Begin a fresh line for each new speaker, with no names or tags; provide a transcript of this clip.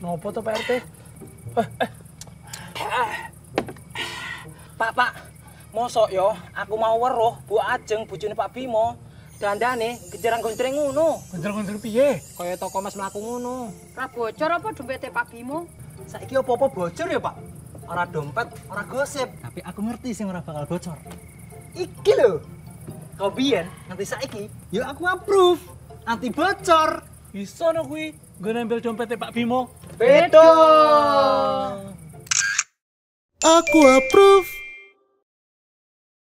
Ngopo to Pak RT?
Pak, mosok yo aku mau weruh Bu Ajeng bojone Pak Bimo. Dandane kejerang-gonjreng ngono.
Gonjol-gonjol piye?
Kaya toko Mas mlaku ngono.
Ra bocor apa dompete Pak Bimo?
Saiki apa-apa bocor ya, Pak? Ora dompet, ora gosip.
Tapi aku ngerti sing ora bakal bocor.
Iki lho. Kau biyen nanti saiki, yo aku approve. Anti bocor.
Iso no kuwi. Gue ngambil dompetnya Pak Bimo.
Bedo.
Aku approve.